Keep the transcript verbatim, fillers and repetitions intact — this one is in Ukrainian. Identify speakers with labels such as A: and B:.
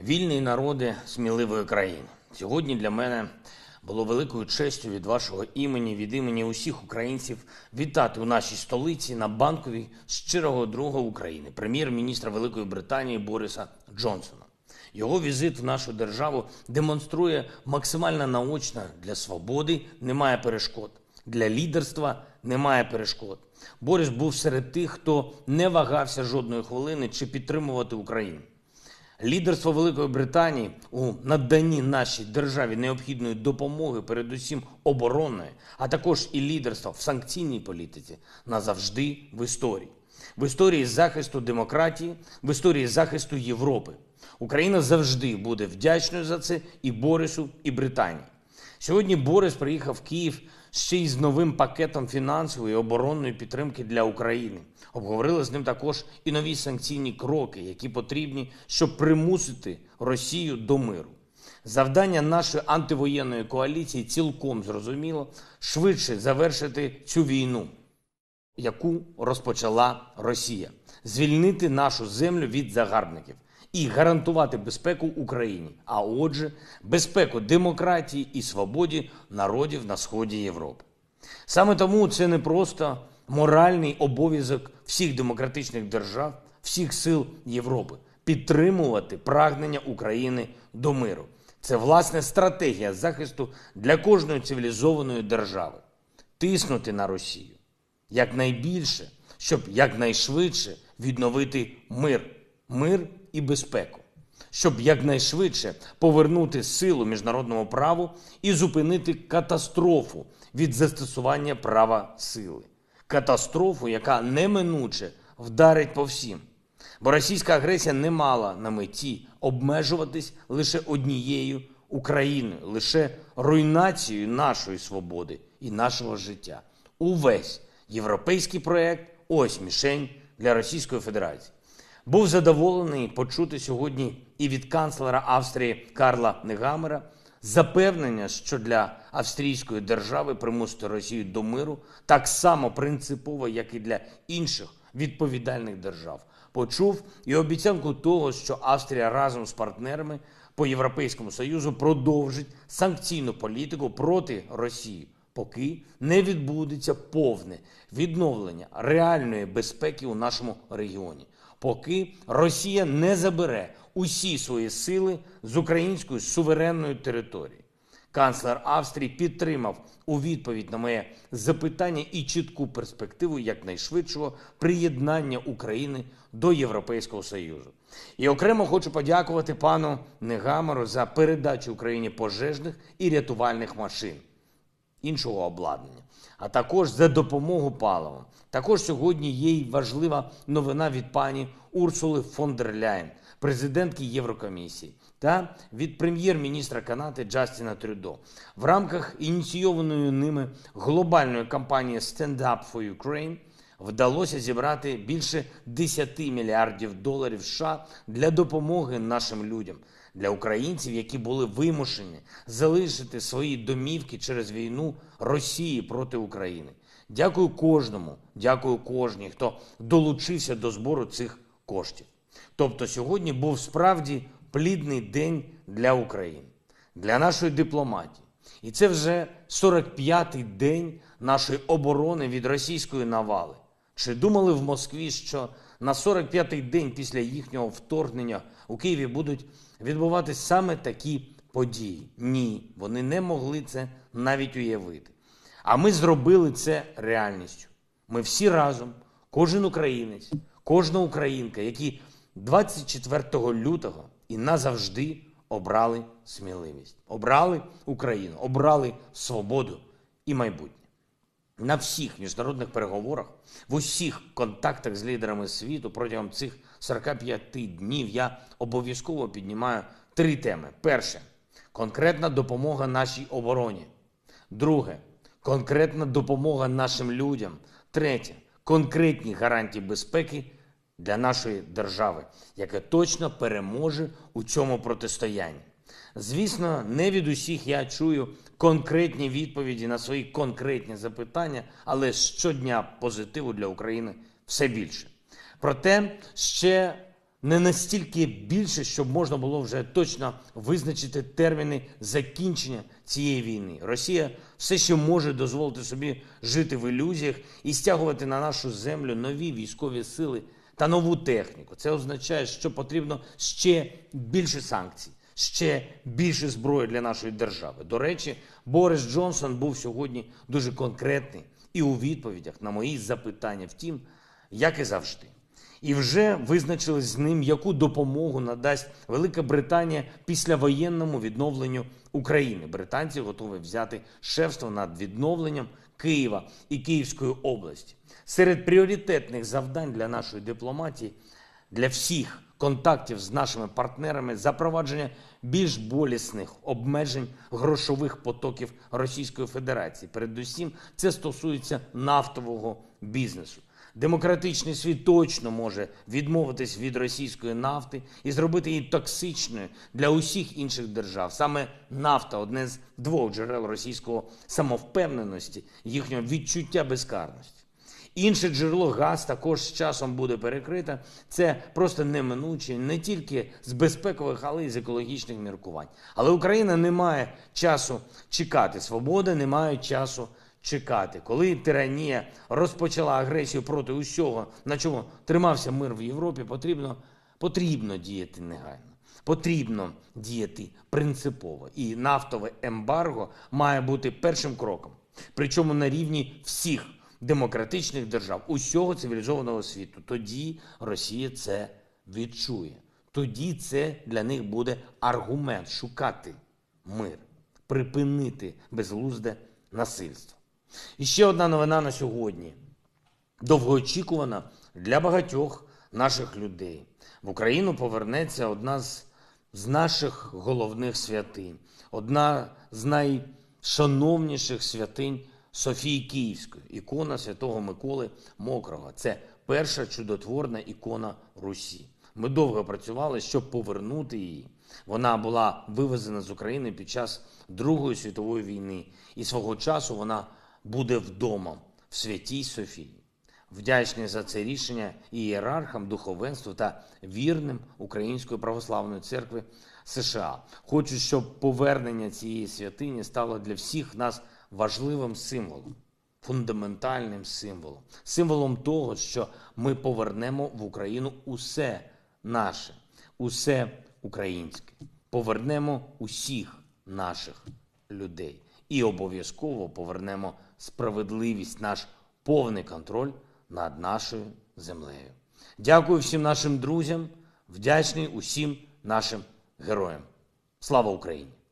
A: Вільний народи сміливої країни. Сьогодні для мене було великою честю від вашого імені, від імені усіх українців вітати у нашій столиці на Банковій щирого друга України, прем'єр-міністра Великої Британії Бориса Джонсона. Його візит в нашу державу демонструє максимально наочно: для свободи немає перешкод, для лідерства немає перешкод. Борис був серед тих, хто не вагався жодної хвилини чи підтримувати Україну. Лідерство Великої Британії у наданні нашій державі необхідної допомоги, передусім оборонної, а також і лідерство в санкційній політиці назавжди в історії. В історії захисту демократії, в історії захисту Європи. Україна завжди буде вдячною за це і Борису, і Британії. Сьогодні Борис приїхав в Київ ще й з новим пакетом фінансової і оборонної підтримки для України. Обговорили з ним також і нові санкційні кроки, які потрібні, щоб примусити Росію до миру. Завдання нашої антивоєнної коаліції цілком зрозуміло: швидше завершити цю війну, яку розпочала Росія, звільнити нашу землю від загарбників і гарантувати безпеку Україні, а отже, безпеку демократії і свободі народів на сході Європи. Саме тому це не просто моральний обов'язок всіх демократичних держав, всіх сил Європи – підтримувати прагнення України до миру. Це, власне, стратегія захисту для кожної цивілізованої держави. Тиснути на Росію якнайбільше, щоб якнайшвидше відновити мир, мир і безпеку, щоб якнайшвидше повернути силу міжнародному праву і зупинити катастрофу від застосування права сили. Катастрофу, яка неминуче вдарить по всім. Бо російська агресія не мала на меті обмежуватись лише однією Україною, лише руйнацією нашої свободи і нашого життя. Увесь європейський проєкт – ось мішень для Російської Федерації. Був задоволений почути сьогодні і від канцлера Австрії Карла Негамера запевнення, що для австрійської держави примусити Росію до миру так само принципово, як і для інших відповідальних держав. Почув і обіцянку того, що Австрія разом з партнерами по Європейському Союзу продовжить санкційну політику проти Росії, поки не відбудеться повне відновлення реальної безпеки у нашому регіоні. Поки Росія не забере усі свої сили з української суверенної території. Канцлер Австрії підтримав у відповідь на моє запитання і чітку перспективу якнайшвидшого приєднання України до Європейського Союзу. І окремо хочу подякувати пану Негамеру за передачу Україні пожежних і рятувальних машин, іншого обладнання, а також за допомогу паливом. Також сьогодні є й важлива новина від пані Урсули фон дер Ляєн, президентки Єврокомісії, та від прем'єр-міністра Канади Джастіна Трюдо. В рамках ініційованої ними глобальної кампанії «Stand Up for Ukraine» вдалося зібрати більше десять мільярдів доларів США для допомоги нашим людям, для українців, які були вимушені залишити свої домівки через війну Росії проти України. Дякую кожному, дякую кожній, хто долучився до збору цих коштів. Тобто сьогодні був справді плідний день для України, для нашої дипломатії. І це вже сорок п'ятий день нашої оборони від російської навали. Чи думали в Москві, що на сорок п'ятий день після їхнього вторгнення у Києві будуть відбуватись саме такі події? Ні, вони не могли це навіть уявити. А ми зробили це реальністю. Ми всі разом, кожен українець, кожна українка, які двадцять четвертого лютого і назавжди обрали сміливість. Обрали Україну, обрали свободу і майбутнє. На всіх міжнародних переговорах, в усіх контактах з лідерами світу протягом цих сорока п'яти днів я обов'язково піднімаю три теми. Перше – конкретна допомога нашій обороні. Друге – конкретна допомога нашим людям. Третє – конкретні гарантії безпеки для нашої держави, яка точно переможе у цьому протистоянні. Звісно, не від усіх я чую конкретні відповіді на свої конкретні запитання, але щодня позитиву для України все більше. Проте ще не настільки більше, щоб можна було вже точно визначити терміни закінчення цієї війни. Росія все ще може дозволити собі жити в ілюзіях і стягувати на нашу землю нові військові сили та нову техніку. Це означає, що потрібно ще більше санкцій, ще більше зброї для нашої держави. До речі, Борис Джонсон був сьогодні дуже конкретний і у відповідях на мої запитання, втім, як і завжди. І вже визначились з ним, яку допомогу надасть Велика Британія післявоєнному відновленню України. Британці готові взяти шефство над відновленням Києва і Київської області. Серед пріоритетних завдань для нашої дипломатії, для всіх контактів з нашими партнерами, запровадження більш болісних обмежень грошових потоків Російської Федерації. Передусім, це стосується нафтового бізнесу. Демократичний світ точно може відмовитись від російської нафти і зробити її токсичною для усіх інших держав. Саме нафта – одне з двох джерел російського самовпевненості, їхнього відчуття безкарності. Інше джерело, газ, також з часом буде перекрите. Це просто неминуче, не тільки з безпекових, але й з екологічних міркувань. Але Україна не має часу чекати. Свобода не має часу чекати. Коли тиранія розпочала агресію проти усього, на чому тримався мир в Європі, потрібно, потрібно діяти негайно. Потрібно діяти принципово. І нафтове ембарго має бути першим кроком. Причому на рівні всіх демократичних держав, усього цивілізованого світу. Тоді Росія це відчує. Тоді це для них буде аргумент шукати мир, припинити безглузде насильство. І ще одна новина на сьогодні. Довгоочікувана для багатьох наших людей. В Україну повернеться одна з, з наших головних святинь. Одна з найшановніших святинь Софії Київської. Ікона Святого Миколи Мокрого. Це перша чудотворна ікона Русі. Ми довго працювали, щоб повернути її. Вона була вивезена з України під час Другої світової війни. І свого часу вона буде вдома, в Святій Софії. Вдячний за це рішення ієрархам, духовенству та вірним Української православної церкви США. Хочу, щоб повернення цієї святині стало для всіх нас важливим символом, фундаментальним символом. Символом того, що ми повернемо в Україну усе наше, усе українське. Повернемо усіх наших людей. І обов'язково повернемо справедливість, наш повний контроль над нашою землею. Дякую всім нашим друзям, вдячний усім нашим героям. Слава Україні!